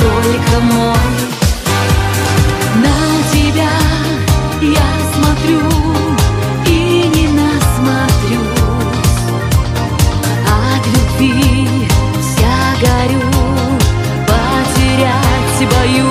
только мой. На тебя я смотрю и не насмотрюсь, от любви вся горю, потерять боюсь.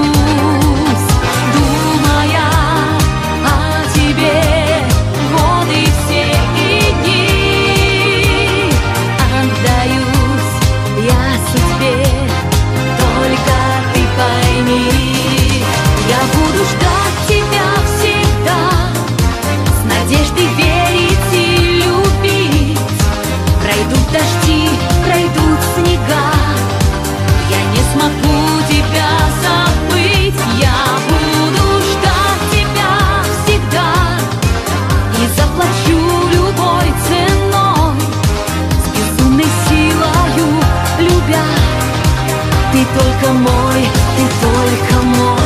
Думая о тебе годы все и дни, отдаюсь я судьбе, только ты пойми. Я буду ждать тебя всегда, с надеждой верить и любить. Пройдут дожди, пройдут снега, я не смогу тебя забыть. Я буду ждать тебя всегда и заплачу любой ценой, с безумной силою любя. Ты только мой, ты только мой.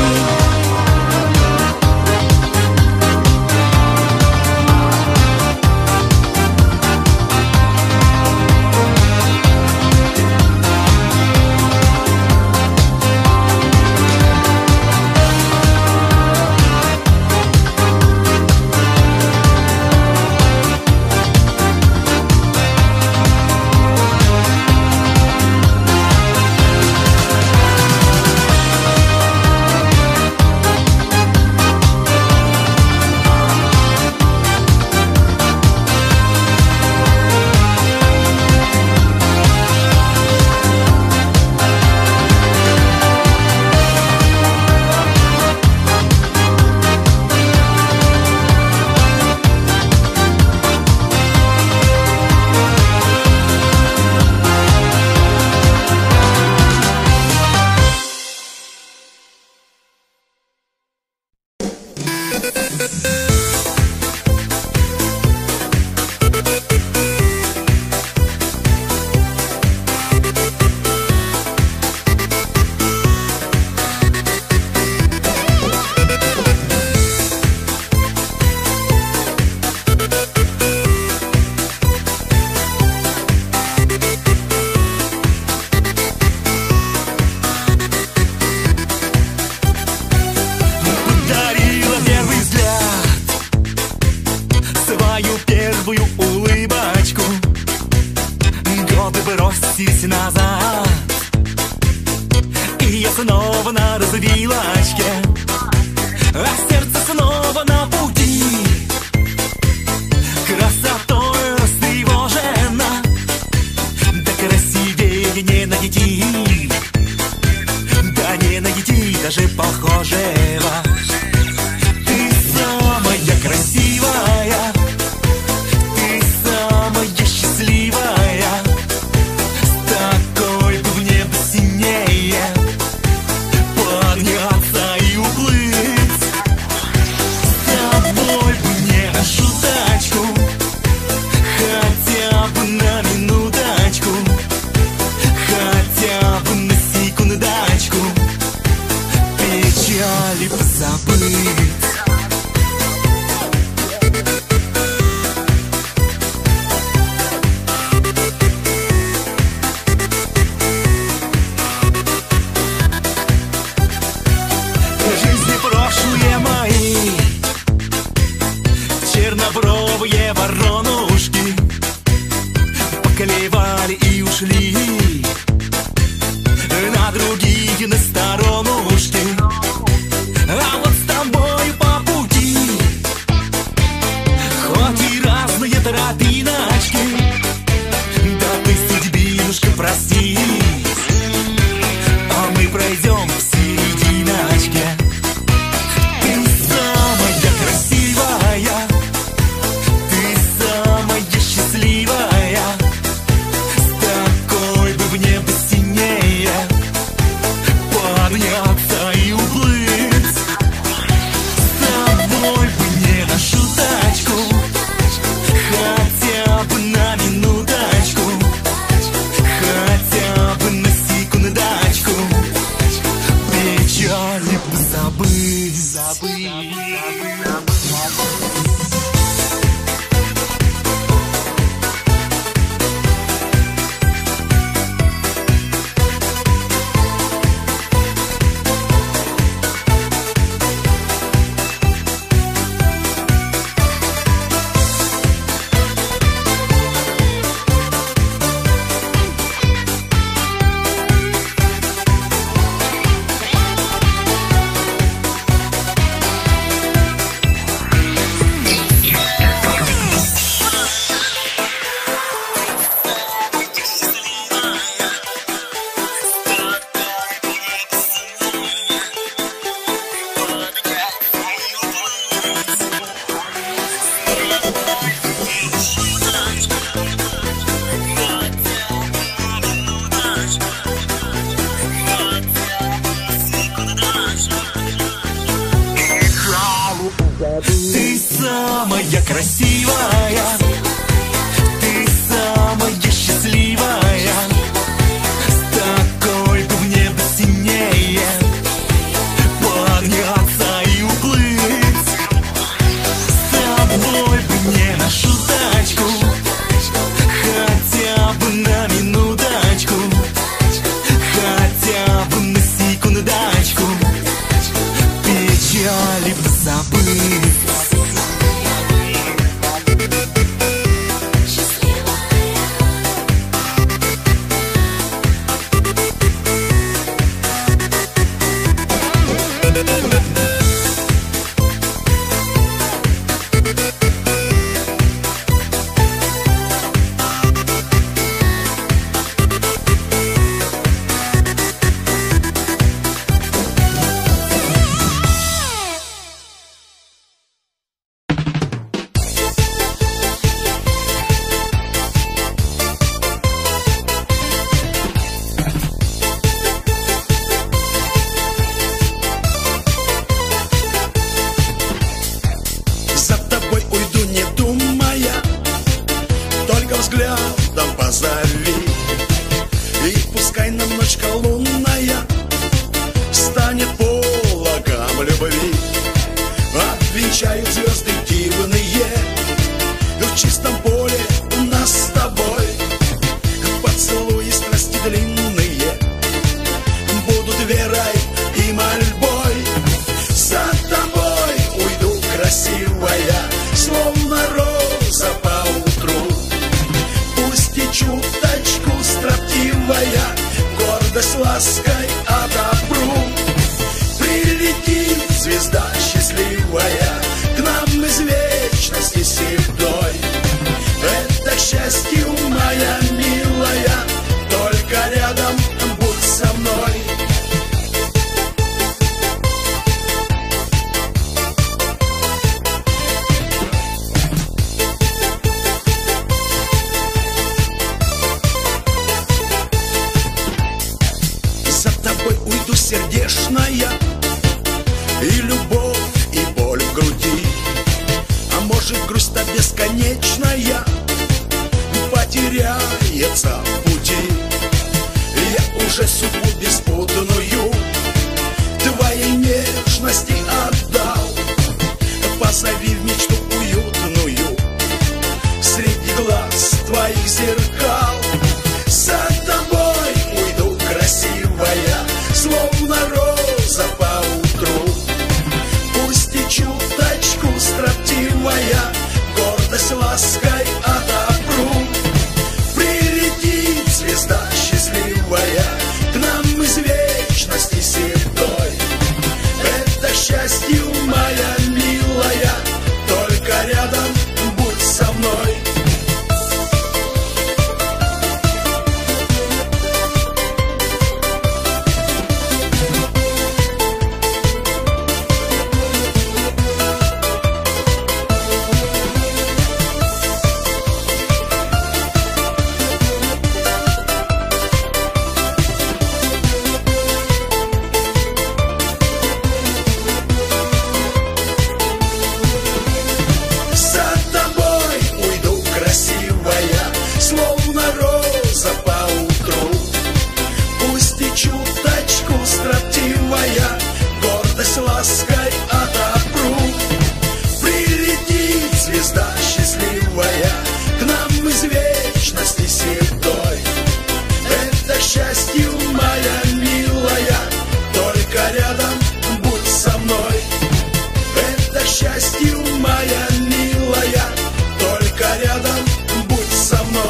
Назад, и я снова на развилочке, а сердце снова на пути. Красотой растревожена, да красивее не найти, да не найти даже похожего. Ты самая красивая, ты самая счастливая, такой бы в небо синее подняться и уплыть. С тобой бы мне на шуточку, хотя бы на минуточку, хотя бы на секундочку, печали позабыть. Чернобровые воронушки поклевали и ушли на другие, на сторонушки. А вот с тобой по пути, хоть и разные тропиночки, да ты, судьбинушка, прости, а мы пройдем в серединочке. самая красивая, ты самая счастливая. С такой бы в небо синее подняться и уплыть. С тобой бы мне нашу тачку, хотя бы на минуточку, хотя бы на секундочку, печали бы забыть. Взглядом позови, и пускай нам ночка лунная станет пологом любви. Обвенчают звезды дивные в чистом поле у нас с тобой. Поцелуи страсти длинные будут верой и мольбой. За тобой уйду, красивая, словно роза поутру. Чуточку строптивая, гордость лаской отопру. Прилетит звезда счастливая к нам из вечности седой. Это счастье, моя милая, только рядом будь со мной. Уйду, сердечная, и любовь, и боль в груди. А может, грусть-то бесконечная потеряется в пути. Я уже судьбу беспутанную твоей нежности отдал. Позови в мечту уютную среди глаз твоих зеркал. За тобой уйду, красивая, словно роза поутру. Пусть и чуточку строптивая, гордость лаской отопру. Прилетит звезда счастливая к нам из вечности седой. Это счастье, моя милая, только рядом будь со мной. Словно роза поутру. Пусть и чуточку строптивая, гордость лаской отопру. Прилетит звезда счастливая к нам из вечности седой. Это счастье, моя милая, только рядом будь со мной. Это счастье, моя милая, только рядом будь со мной.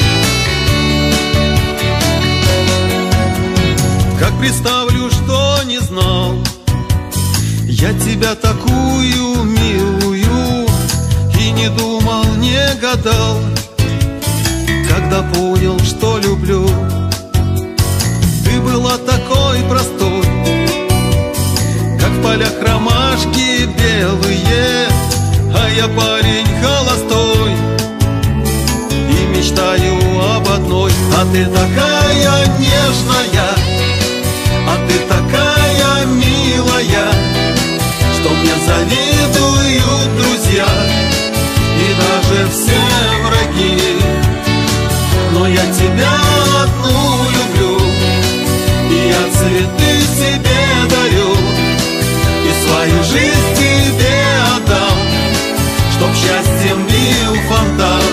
Представлю, что знал. Я тебя такую милую и не думал, не гадал, когда понял, что люблю. Ты была такой простой, как в полях ромашки белые, а я парень холостой и мечтаю об одной. А ты такая нежная, а ты такая милая, что мне завидуют друзья и даже все враги. Но я тебя одну люблю, и я цветы себе дарю, и свою жизнь тебе отдам, чтоб счастьем бил фонтан.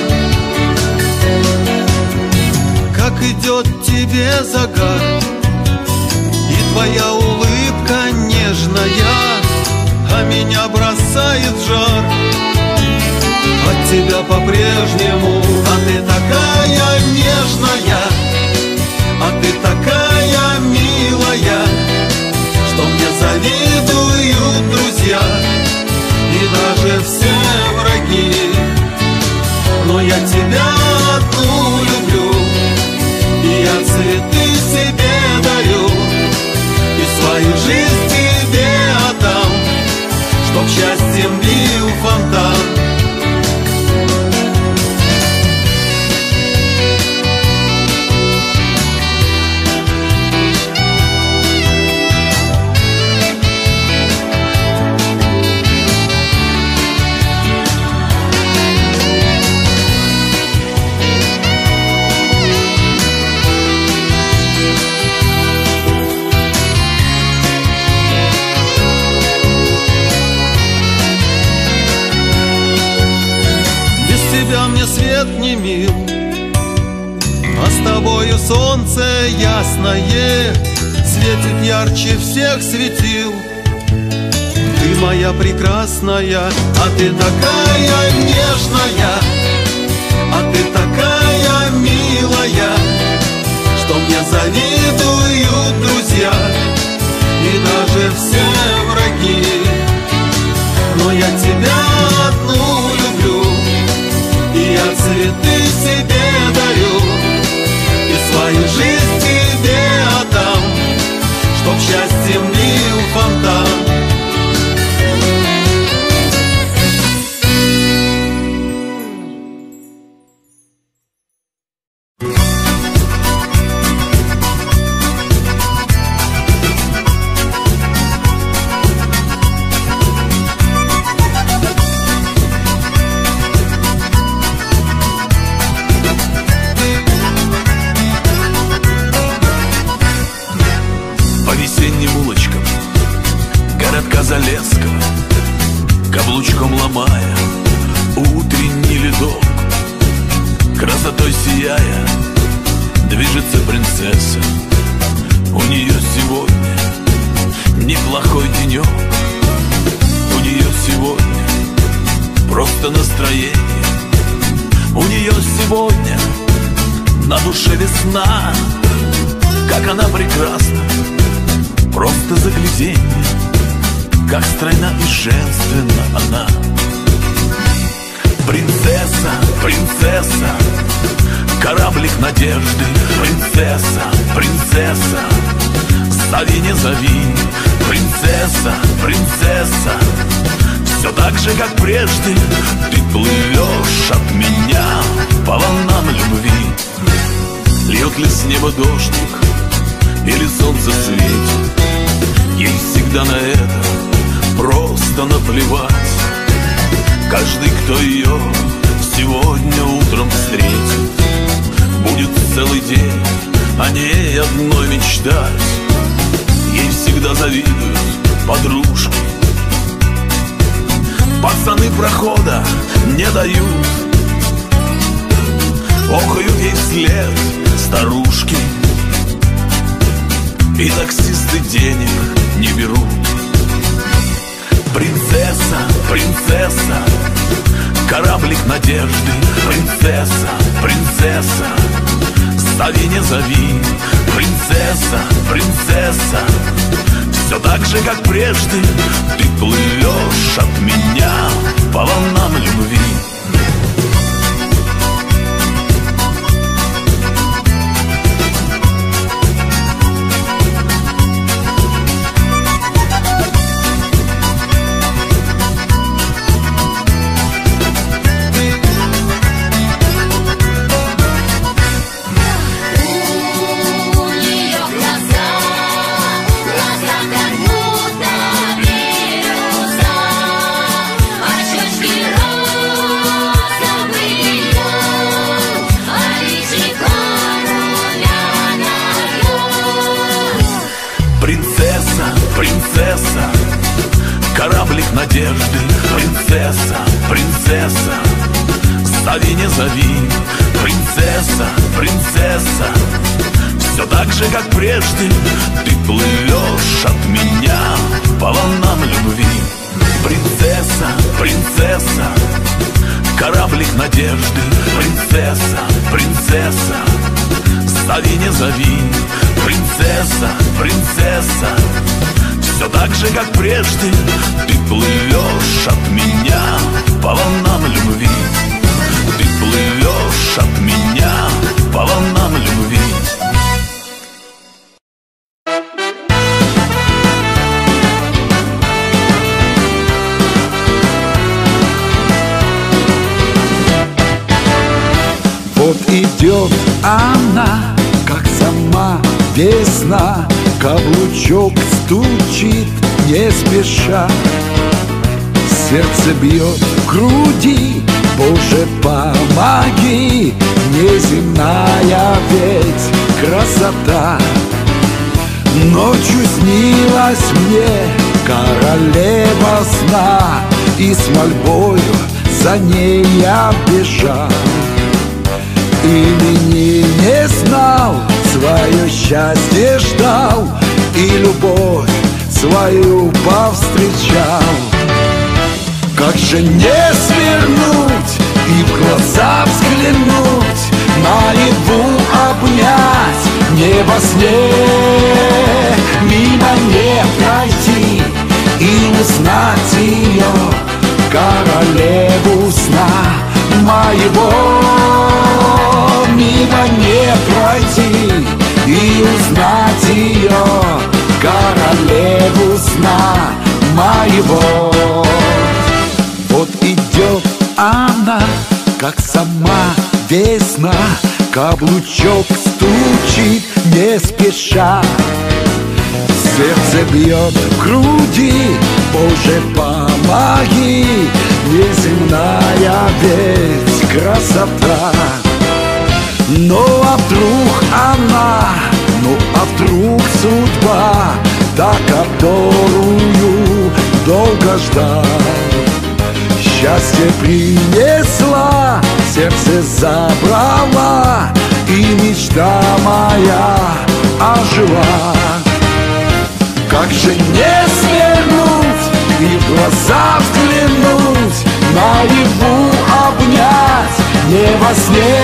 Как идет тебе загар, и твоя улыбка нежная, а меня бросает в жар от тебя по-прежнему. А ты такая нежная, а ты такая милая, что мне завидуют друзья и даже все враги. Но я тебя одну люблю, и я цветы себе дарю, и свою жизнь тебе отдам, чтоб счастьем бил фонтан. Мне свет не мил, а с тобою солнце ясное светит ярче всех светил. Ты моя прекрасная, а ты такая нежная, а ты такая милая, что мне завидуют друзья и даже все враги. Но я тебя одну люблю, и я цветы себе дарю, и свою жизнь тебе отдам, чтоб счастьем бил фонтан. Залесского, каблучком ломая утренний ледок, красотой сияя, движется принцесса. У нее сегодня неплохой денек, у нее сегодня просто настроение, у нее сегодня на душе весна. Как она прекрасна, просто загляденье, как стройна и женственна она. Принцесса, принцесса, кораблик надежды. Принцесса, принцесса, зови не зови. Принцесса, принцесса, все так же, как прежде. Ты плывешь от меня по волнам любви. Льет ли с неба дождик или солнце светит, ей всегда на это просто наплевать. Каждый, кто ее сегодня утром встретит, будет целый день о ней одной мечтать. Ей всегда завидуют подружки, пацаны прохода не дают, охают ей вслед старушки, и таксисты денег не берут. Принцесса, принцесса, кораблик надежды. Принцесса, принцесса, зови не зови. Принцесса, принцесса, все так же, как прежде. Ты плывешь от меня по волнам любви. Принцесса, кораблик надежды. Принцесса, принцесса, зови, не зови. Принцесса, принцесса, все так же, как прежде. Ты плывешь от меня по волнам любви. Принцесса, принцесса, кораблик надежды. Принцесса, принцесса, зови, не зови. Принцесса, принцесса, все так же, как прежде. Ты плывешь от меня по волнам любви. Ты плывешь от меня по волнам любви. Вот идет она, как сама весна, каблучок стучит не спеша. Сердце бьет в груди, Боже, помоги. Неземная ведь красота. Ночью снилась мне королева сна, и с мольбою за ней я бежал. Имени не знал, свое счастье ждал, и любовь свою повстречал. Как же не свернуть и в глаза взглянуть, наяву обнять, не во сне, мимо не пройти и узнать ее, королеву сна моего. Мимо не пройти и узнать ее, королеву сна моего. Вот идет она, как сама весна, каблучок стучит не спеша. Сердце бьет в груди, Боже, помоги. Неземная ведь красота. Ну а вдруг она, ну а вдруг судьба, та, которую долго ждал. Счастье принесла, сердце забрала, и мечта моя ожила. Как же не свернуть и в глаза взглянуть, наяву обнять, не во сне,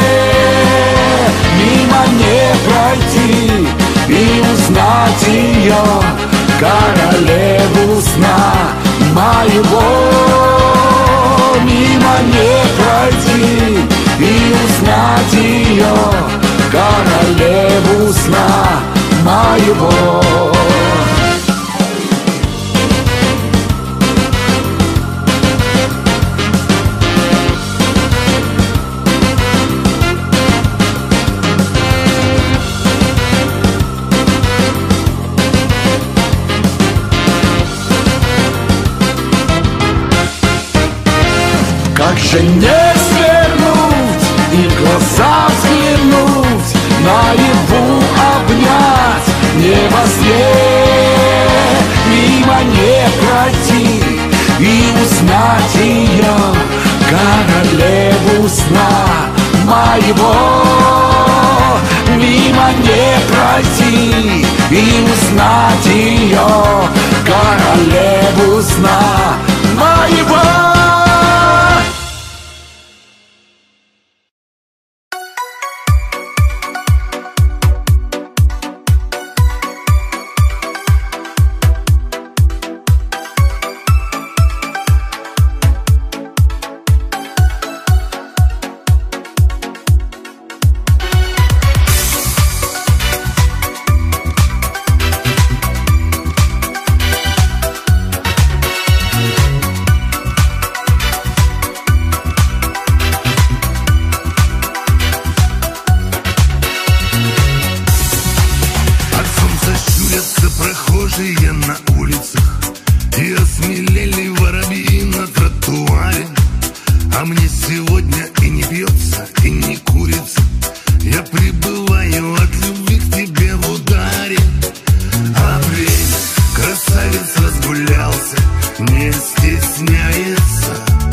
мимо не пройти и узнать ее, королеву сна моего. Мимо не пройти и узнать ее, королеву сна моего. Как же не свернуть и в глаза взглянуть, наяву обнять, не во сне, мимо не пройти и узнать ее, королеву сна моего. Мимо не пройти и узнать ее, королеву сна моего. стою от любви к тебе в ударе. Апрель, красавец разгулялся, не стесняется.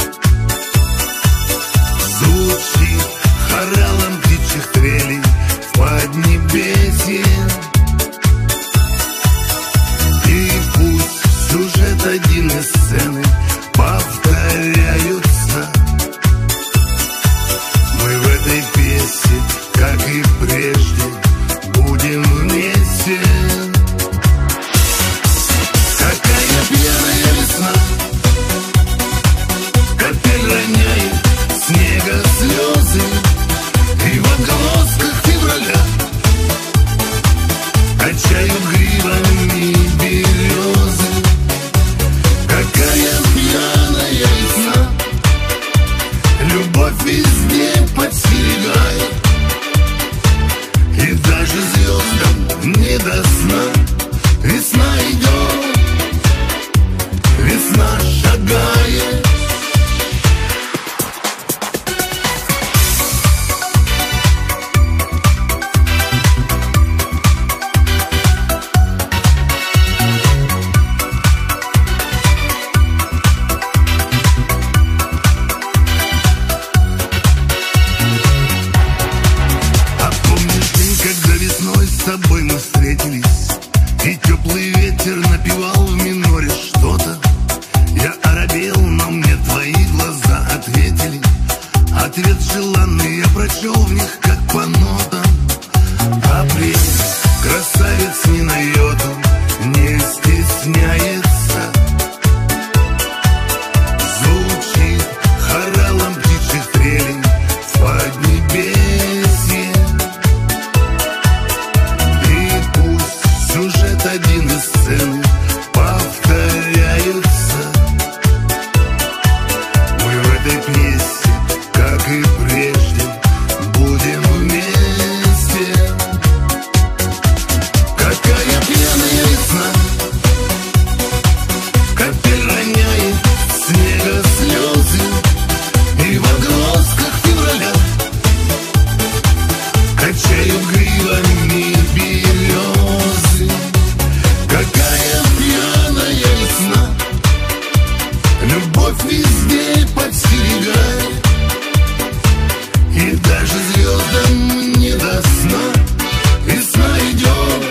Звучит хоралом птичьих трелей в поднебесье. И пусть сюжет один из сцены повторяются, мы в этой песне, как и прежде, будем вместе. Какая пьяная весна, капель роняет снега слезы, и в отголосках февраля качают гривами березы. Какая пьяная весна, любовь везде подстерегает, и даже звездам не до сна. Весна идет, весна шагает. С тобой мы встретились, и теплый ветер напевал в миноре что-то. Я оробел, но мне твои глаза ответили. Ответ желанный я прочел в них, как по нотам. Апрель, красавец ни на йоту не стесняется. Звучит хоралом птичьих трелей в поднебесье. Сюжет один из сцены повторяются, мы в этой пьесе, как и прежде, будем вместе. Какая пьяная весна, капель роняет снега слезы, и в отголосках февраля качают гривами березы. Какая пьяная весна, любовь везде подстерегает, и даже звездам не до сна. Весна идет,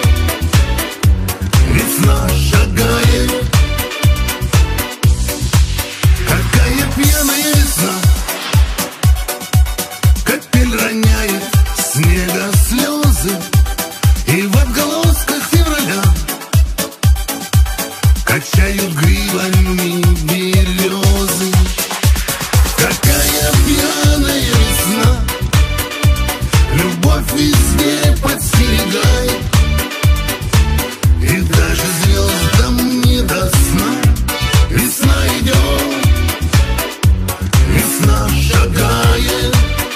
весна шагает. Какая пьяная весна, капель роняет снега слезы, и в отголосках февраля качают гривами березы. Какая пьяная весна, любовь везде подстерегает, и даже звездам не до сна. Весна идет, весна шагает.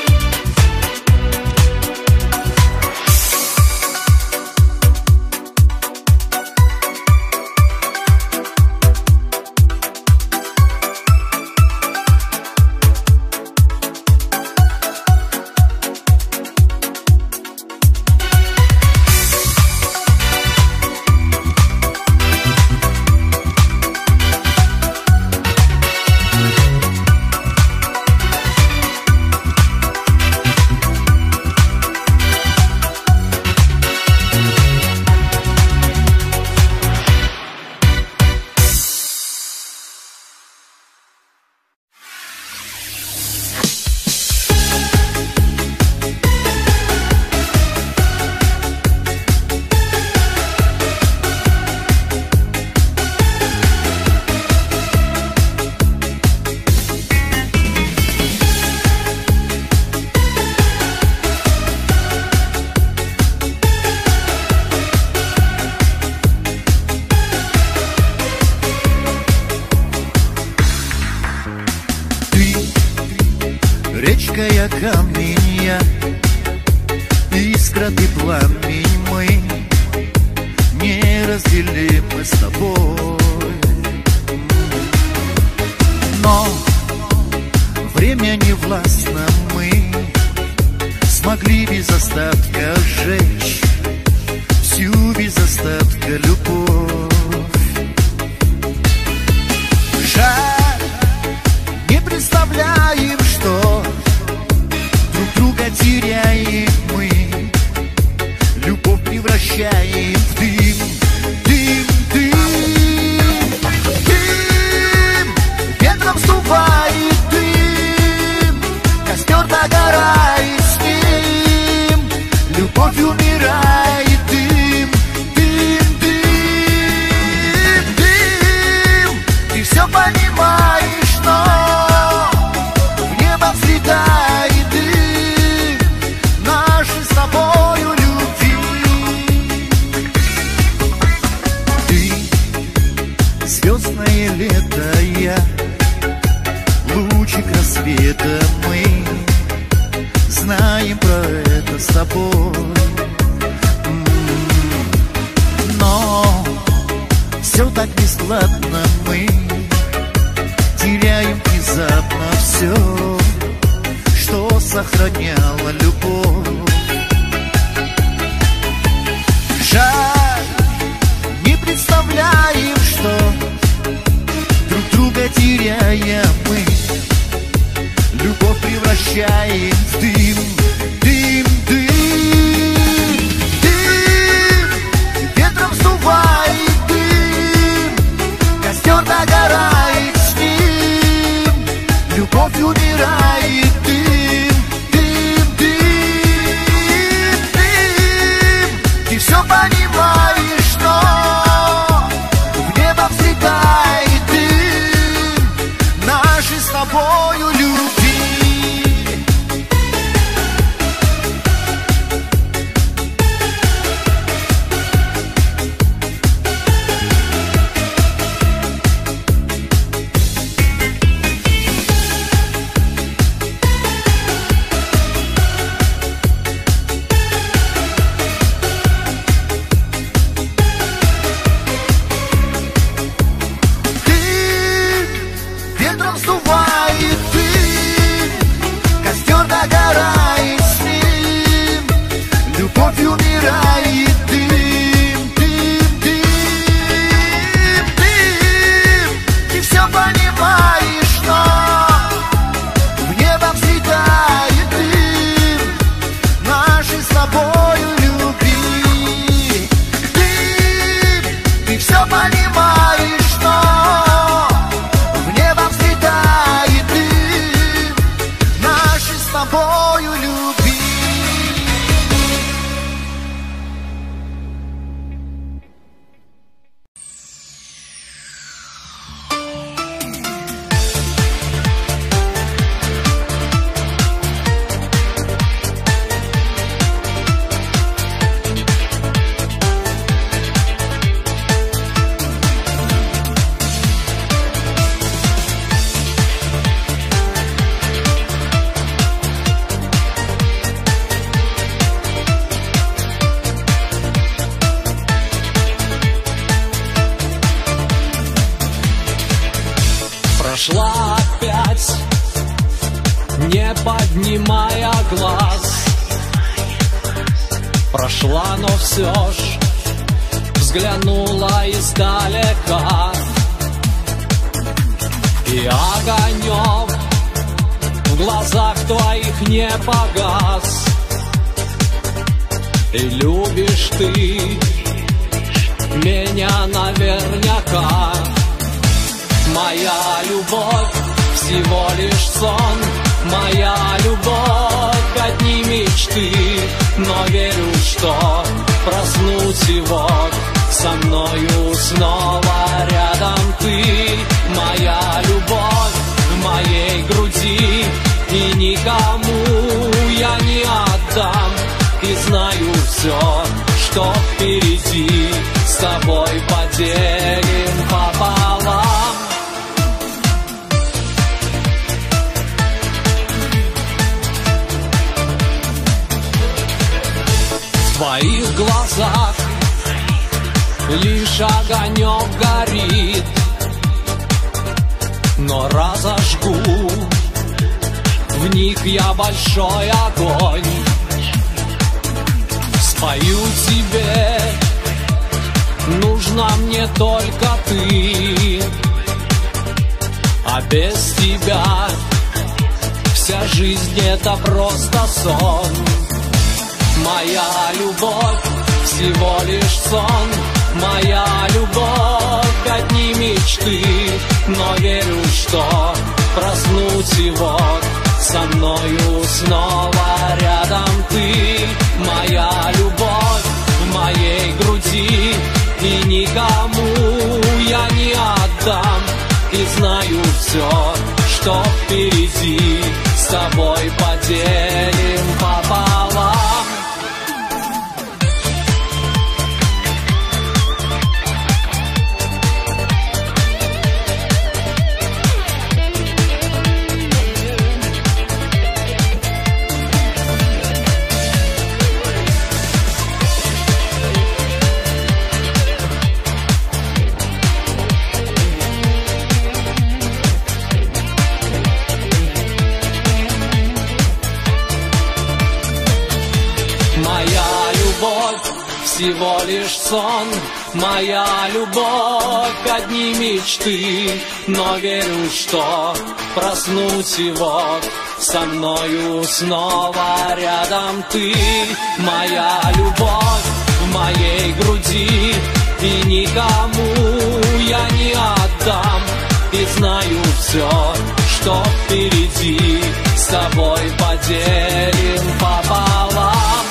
Речка камень, искра ты пламень, мы неразделимы с тобой. Но время не властно, мы с смогли без остатка сжечь всю без остатка любовь. Жаль, не представляем, что друг друга теряем мы, любовь превращаем в дым, дым, дым, дым, ветром сдувает дым, костер догорает с ним, любовь умирает, дым, дым, дым, дым, ты все понимаешь, но в небо взлетает дым нашей с тобою любви. Ты звездное лето, я лучик рассвета, мы знаем про это с тобой. Но все так бесплатно, мы теряем внезапно все, что сохраняло любовь. Жаль, не представляем, что друг друга теряя мы, любовь превращаем в дым, дым, дым, дым, ветром сдувает дым, костер догорает с ним, любовь умирает, дым, дым, дым, дым, ты все понимаешь, но в небо взлетает дым нашей с тобою любви. Ветром сдувает дым, костер догорает с ним, любовь умирает, дым, дым, дым, дым, ты все понимаешь, но в небо взлетает дым нашей с тобою любви. Дым, ты все понимаешь, но с тобою любви. Прошла опять, не поднимая глаз. Прошла, но все ж взглянула издалека, и огонек в глазах твоих не погас. И любишь ты меня наверняка. Моя любовь всего лишь сон, моя любовь одни мечты, но верю, что проснусь и вот со мною снова рядом ты. Моя любовь в моей груди, и никому я не отдам, и знаю все, что впереди, с тобой поделим пополам. В твоих глазах лишь огонек горит, но разожгу в них я большой огонь. спою тебе. Нужна мне только ты, а без тебя вся жизнь это просто сон. Моя любовь всего лишь сон, моя любовь одни мечты, но верю, что проснусь и вот со мною снова рядом ты. Моя любовь в моей груди, и никому я не отдам. И знаю все, что впереди, с тобой поделим пополам. Всего лишь сон, моя любовь одни мечты, но верю, что проснусь и вот со мною снова рядом ты. Моя любовь в моей груди, и никому я не отдам. И знаю все, что впереди, с тобой поделим пополам.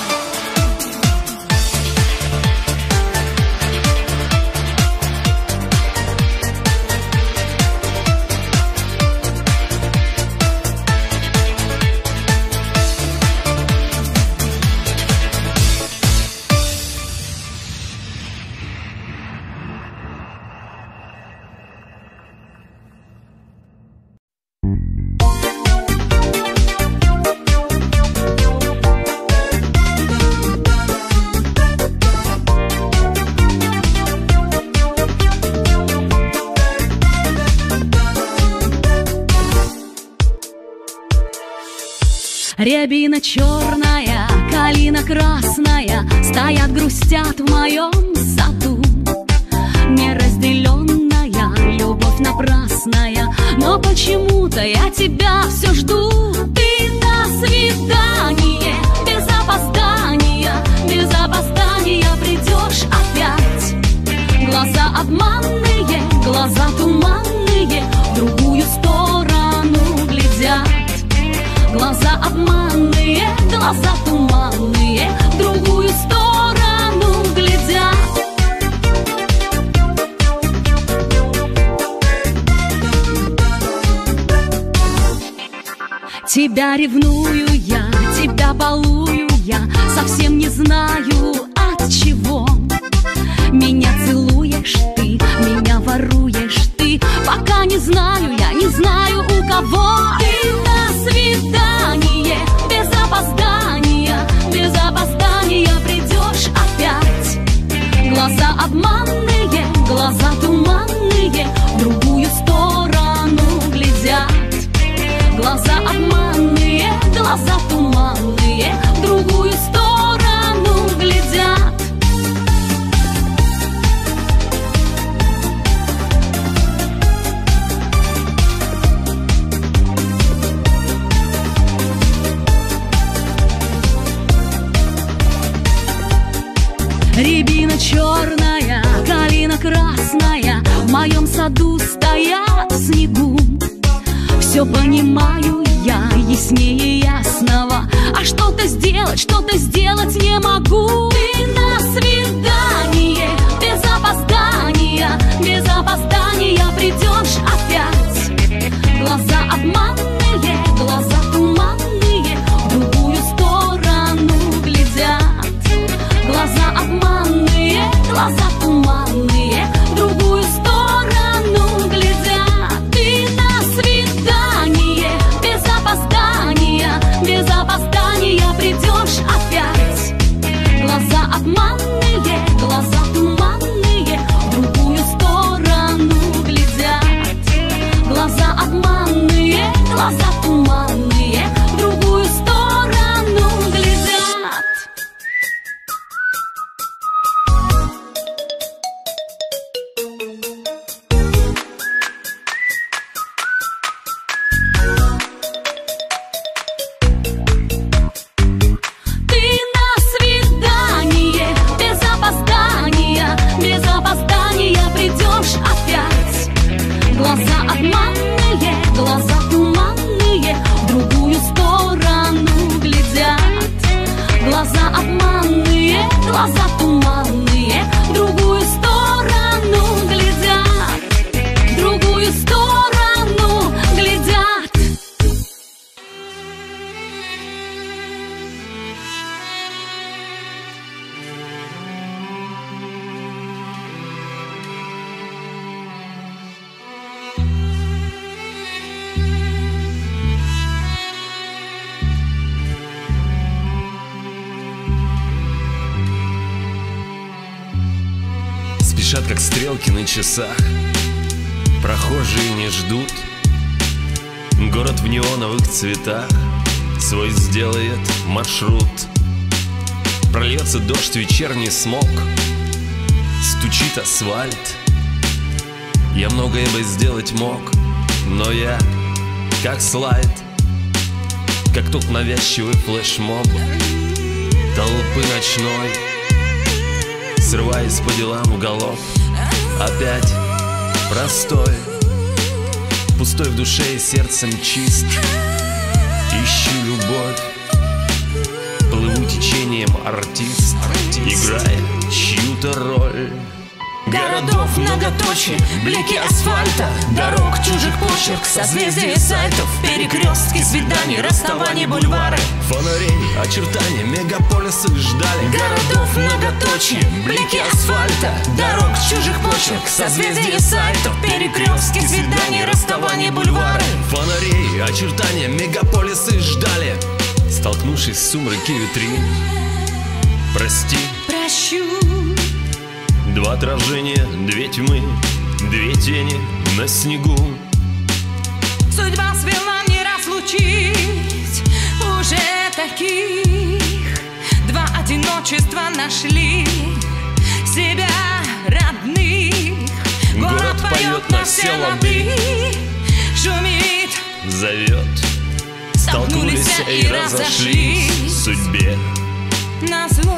Рябина черная, калина красная стоят, грустят в моем саду. Неразделенная любовь напрасная, но почему-то я тебя все жду. Ты на свидание без опоздания придешь опять. Глаза обманные, глаза туманные, в другую сторону глядят. Глаза обманные, глаза туманные, в другую сторону глядят. Тебя ревную я, тебя балую я, совсем не знаю от чего. Меня целуешь ты, меня воруешь ты, пока не знаю я, не знаю у кого. Ты на свидание без опоздания придешь опять. Глаза обманные, глаза туманные, в другую сторону глядят. Глаза обманные, глаза туманные, в другую сторону глядят. Рябина черная, калина красная в моем саду стоят в снегу. Все понимаю я яснее ясного, а что-то сделать не могу. Ты на свидание без опоздания придешь опять. Глаза обманные, глаза туманные, в другую сторону глядят. Глаза обманные, глаза туманные, в другую сторону глядят. Ты на свидание без опоздания придешь опять. Глаза обманные, спешат, как стрелки на часах. Прохожие не ждут. Город в неоновых цветах свой сделает маршрут. Прольется дождь, вечерний смог, стучит асфальт. Я многое бы сделать мог, но я как слайд, как тот навязчивый флешмоб толпы ночной, срываясь по делам в галоп. Опять простой, пустой в душе и сердцем чист. Ищу любовь, плыву течением артист, играя чью-то роль. Городов многоточие, блики асфальта, дорог, чужих почерк, созвездие сайтов, перекрестки, свиданий, расставаний, бульвары, фонарей, очертания, мегаполисы ждали. Городов многоточие, блики асфальта, дорог, чужих почерк, созвездие сайтов, перекрестки, свиданий, расставаний, бульвары, фонарей, очертания, мегаполисы ждали. Столкнувшись в сумраке витрин, прости, прощу. Два отражения, две тьмы, две тени на снегу. Судьба свела не разлучить уже таких. Два одиночества нашли себя родных. Город поет на все лады, шумит, зовет. Столкнулись и разошлись в судьбе. назло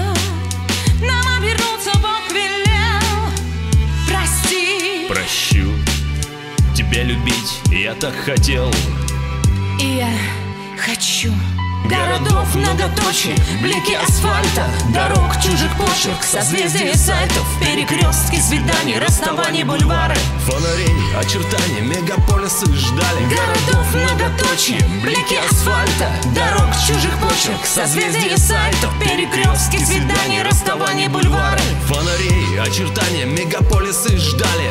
нам обернуться Бог велел. Прости, Прощу, тебя любить я так хотел. и я хочу. Городов многоточие, блики асфальта, дорог, чужих почерк, созвездие сайтов, перекрестки, свиданий, расставаний, бульвары, Фонарей, очертания, мегаполисы ждали. городов многоточие, блики асфальта, дорог, чужих почерк, созвездие сайтов, перекрестки, свиданий, расставаний, бульвары, Фонарей, очертания, мегаполисы ждали.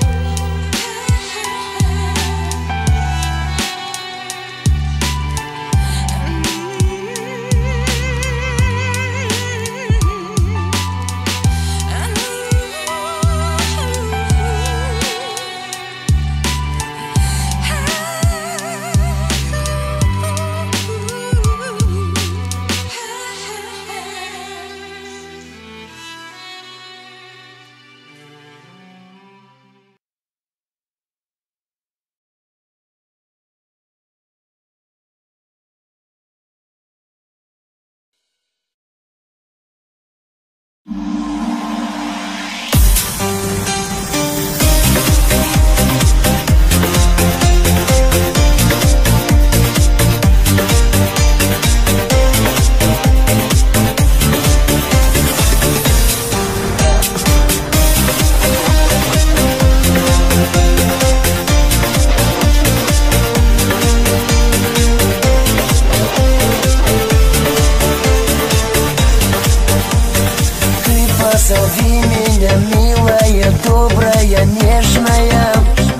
Позови меня, милая, добрая, нежная.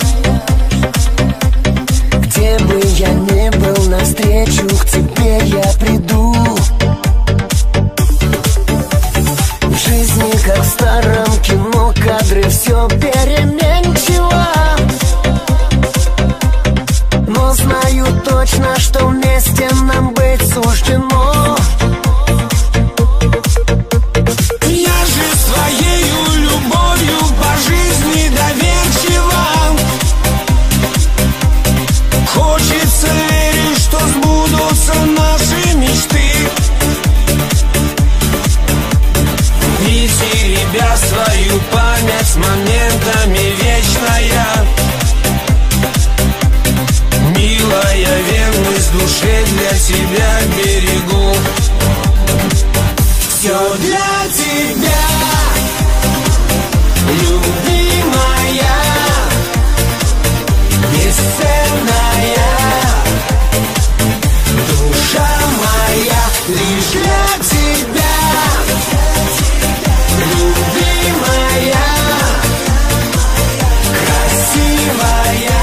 Где бы я ни был, навстречу к тебе я приду. В жизни, как в старом кино, кадры все переменчиво. Но знаю точно, что вместе нам быть суждено. Свою память с моментами вечная, милая, верность души для тебя берегу. Все для тебя, любимая, бесценная, душа моя, лишь для тебя. Любимая, красивая,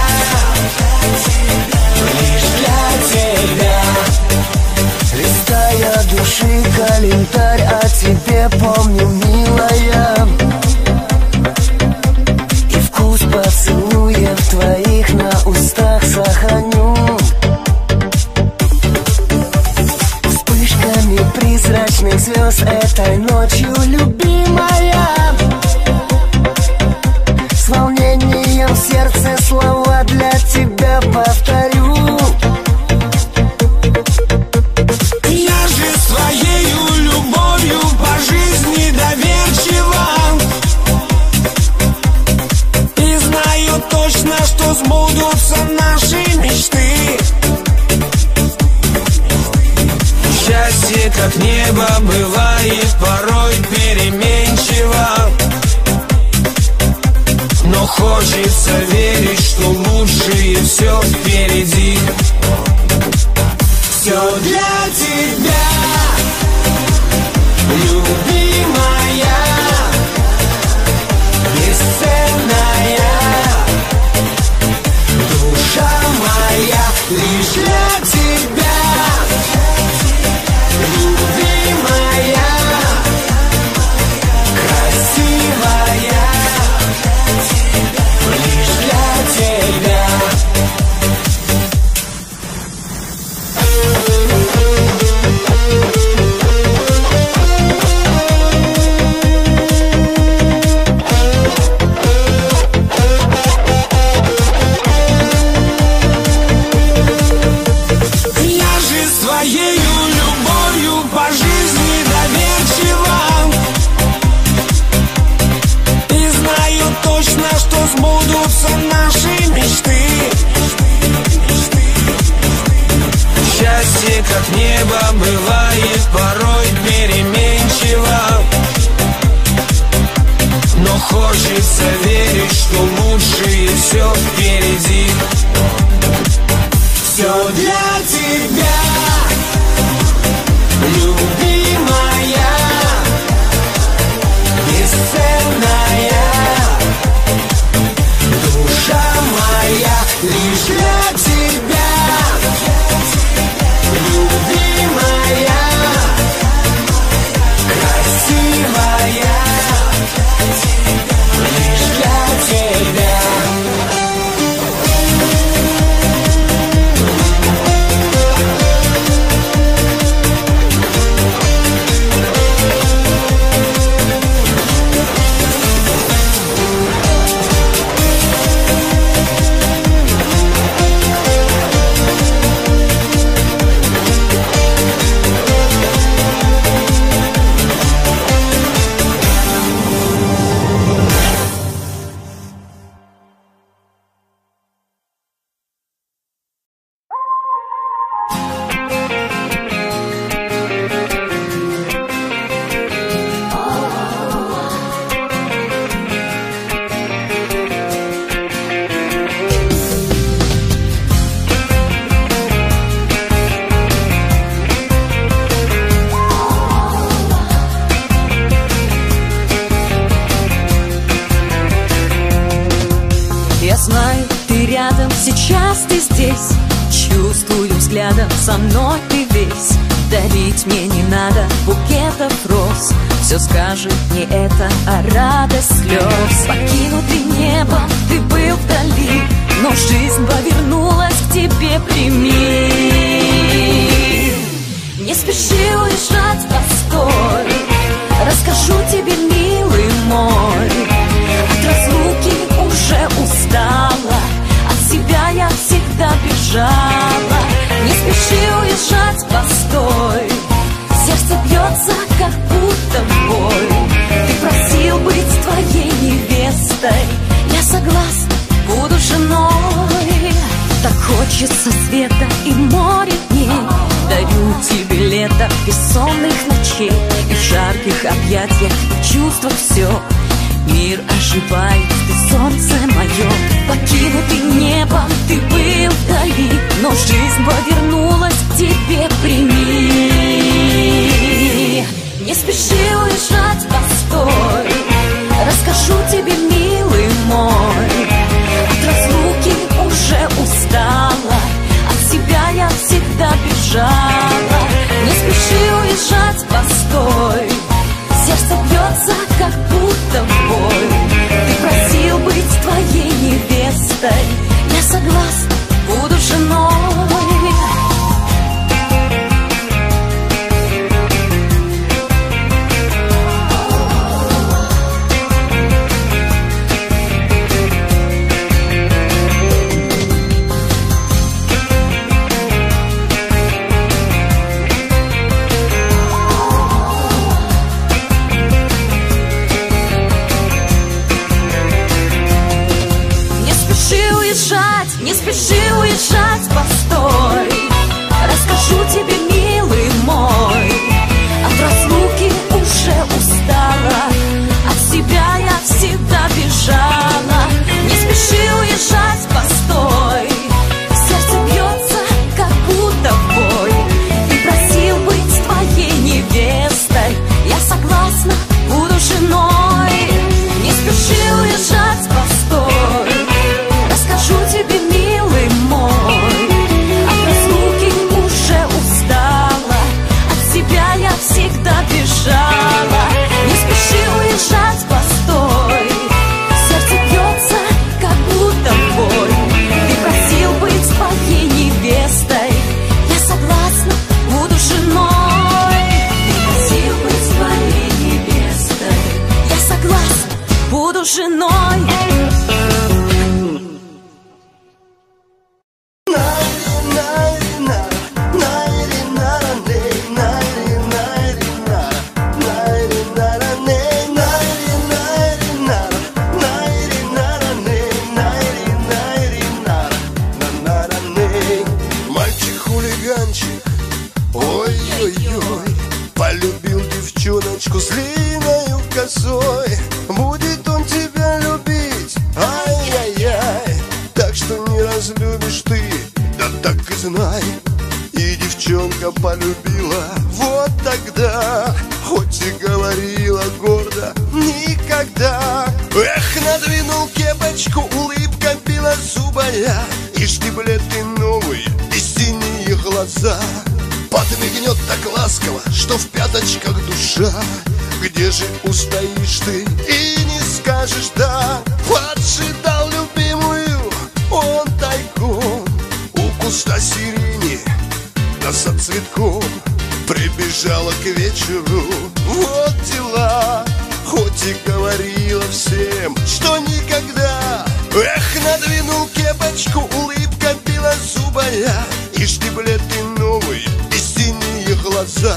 лишь для тебя. Листая души календарь, о тебе помню, милая. поцелуев твоих на устах сохраню. Вспышками призрачных звезд этой ночью, любимая. С волнением в сердце слова для тебя повторю. Я же своею любовью по жизни доверчива, и знаю точно, что сбудутся наши мечты. Счастье, как небо, бывает порой переменчиво, но хочется верить, что лучшее все впереди. Все для тебя, любимая, бесценная, душа моя, лишь для тебя, любимая, красивая, лишь для тебя. Сбудутся наши мечты. Счастье, как небо, бывает порой переменчиво, но хочется верить, что лучшее все впереди. Все для тебя, любимая, бесценная, душа моя, лишь для тебя, любимая, красивая, лишь для тебя. Сейчас ты здесь, чувствую взглядом, со мной ты весь. Дарить мне не надо букетов роз, все скажет не это, а радость слез. Покинутый небом ты был вдали, но жизнь повернулась к тебе, прими. Не спеши уезжать, постой, расскажу тебе, милый мой. От разлуки уже устала, от себя я всегда бежала. Не спеши уезжать, постой, сердце бьется, как будто в бой. Ты просил быть твоей невестой, я согласна, буду женой. Так хочется света и море дней, дарю тебе лето бессонных ночей. И в жарких объятиях, в чувствах все, мир оживает, ты солнце мое. Покинутый небом ты был вдали, но жизнь повернулась к тебе, прими. Не спеши уезжать, постой, расскажу тебе, милый мой. От разлуки уже устала, от себя я всегда бежала. Не спеши уезжать, постой, сердце бьется, как будто в бой. Ты просил быть твоей буду женой. Мальчик-хулиганчик, ой-ой-ой, полюбил девчоночку с длинною косой. Будет он тебя любить, ай-яй-яй, так что не разлюбишь ты, да так и знай. И девчонка полюбила вот тогда, хоть и говорила гордо никогда. Эх, надвинул кепочку, улыбка белозубая, и штиблеты новые, и синие глаза. Подмигнет так ласково, что в пяточках душа. Где же устоишь ты и не скажешь да? Поджидал любимую он тайком у куста сирени да со цветком. Прибежала к вечеру, вот дела, хоть и говорила всем, что никогда. Эх, надвинул кепочку, улыбка белозубая, и штиблеты новые, и синие глаза.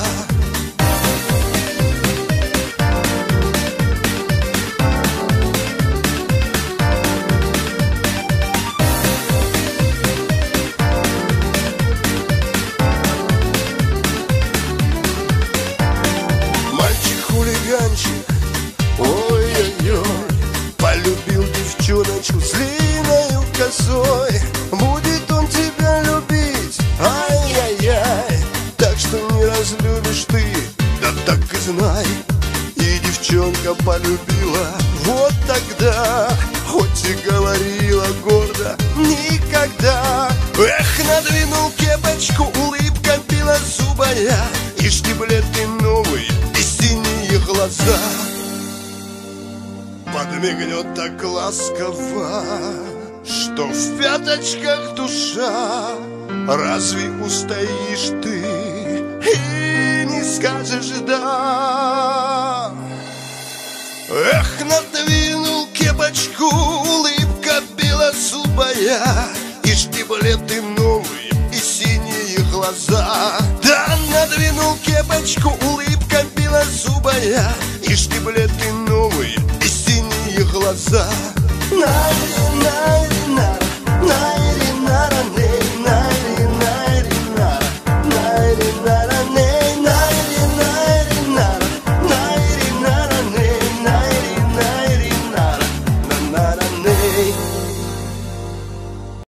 Мальчик-хулиганчик, ой-ой-ой, полюбил девчоночку с длинною косой. Будет он тебя любить, ай-яй-яй, так что не разлюбишь ты, да так и знай. И девчонка полюбила вот тогда, хоть и говорила гордо никогда. Эх, надвинул кепочку, улыбка белозубая, и штиблеты новые, и синие глаза. Подмигнет так ласково, что в пяточках душа. Разве устоишь ты и не скажешь да? Эх, надвинул кепочку, улыбка белозубая, и штиблеты новые, и синие глаза. Да, надвинул кепочку, улыбка белозубая, и штиблеты новые, и синие глаза. Найри-найри-нара, найри-нара-ней, найри-найри-нара, найри-нара-ней.